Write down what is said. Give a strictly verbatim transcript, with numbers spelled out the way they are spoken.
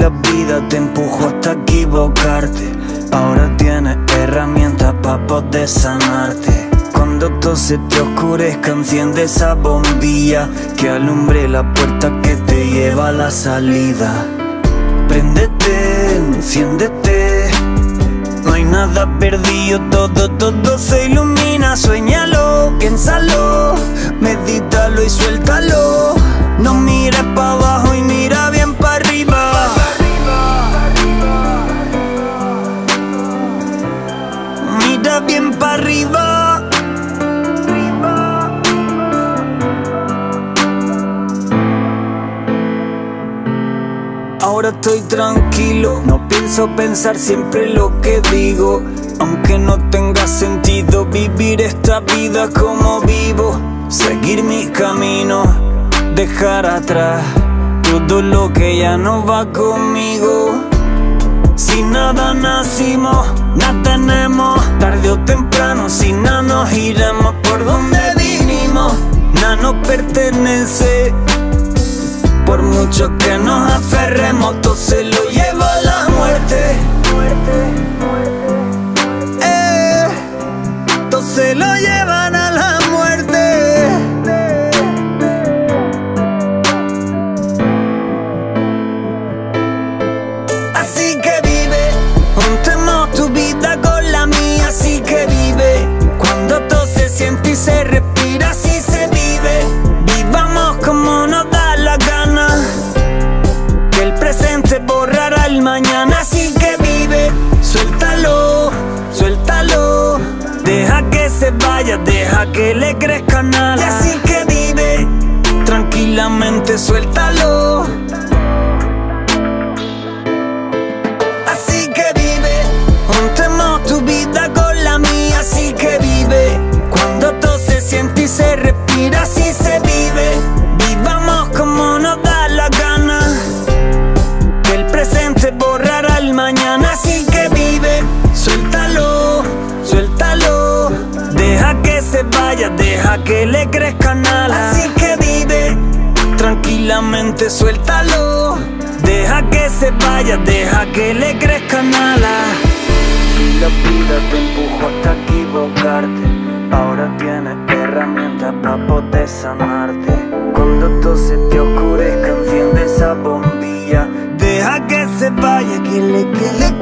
la vida te empujó hasta equivocarte, ahora tienes herramientas para poder sanarte. Cuando todo se te oscurezca, enciende esa bombilla que alumbre la puerta que te lleva a la salida. Préndete, enciéndete, no hay nada perdido, todo, todo se ilumina. Suéñalo, piénsalo, medítalo y suéltalo. No mires pa' abajo y mira bien pa' arriba. Mira bien pa' arriba. Ahora estoy tranquilo, no pienso pensar siempre lo que digo. Aunque no tenga sentido vivir esta vida como vivo. Seguir mi camino, dejar atrás todo lo que ya no va conmigo. Si nada nacimos, nada tenemos. Tarde o temprano, si nada nos iremos por donde vinimos. Nada nos pertenece. Por mucho que nos aferremos, todo se lo lleva la muerte. Eh, todo se lo llevan a la muerte. Así que vive, juntemos tu vida con la mía. Así que vive, cuando todo se siente y se respira, así se vive. Vivamos como nos da la gana, que el presente borrará el mañana. Así que vive, suéltalo, suéltalo. Deja que se vaya, deja que le crezcan alas. Y así que vive, tranquilamente suéltalo. Así que vive, juntemos tu vida con la mía. Así que vive, cuando todo se siente y se respira, así se vive. Vivamos como nos da la gana, que el presente borrará el mañana. Así que vive, suéltalo, suéltalo. Deja que se vaya, deja que le crezcan alas. Así que vive, tranquilamente suéltalo. Deja que se vaya, deja que le crezcan alas. Si la vida te empujó hasta equivocarte, ahora tienes herramientas para poder sanarte. Cuando todo se te oscurezca, enciende esa bombilla. Deja que se vaya, que le, que le